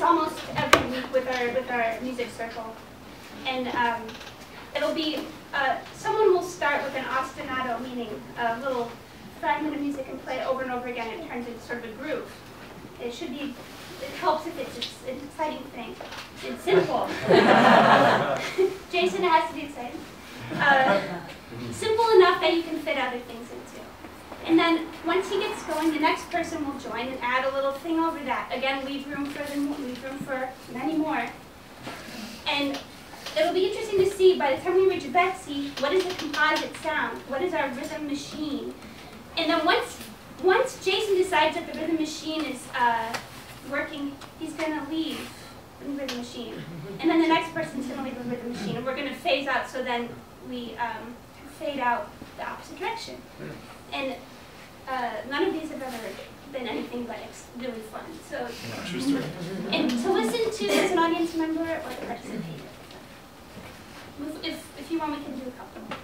almost every week with our music circle, and it'll be someone will start with an ostinato, meaning a little fragment of music, and play it over and over again. And it turns into sort of a groove. It should be. It helps if it's an exciting thing. It's simple. Jason, it has to be exciting. Simple enough that you can fit other things into. And then once he gets going, the next person will join and add a little thing over that. Again, leave room for many more. And it'll be interesting to see, by the time we reach Betsy, what is the composite sound? What is our rhythm machine? And then once Jason decides that the rhythm machine is working, he's going to leave the rhythm machine. And then the next person's going to leave the rhythm machine. And we're going to phase out, so then we fade out the opposite direction. And none of these have ever been anything but really fun. So, True story. and to listen to as an audience member or to participate. If you want, we can do a couple.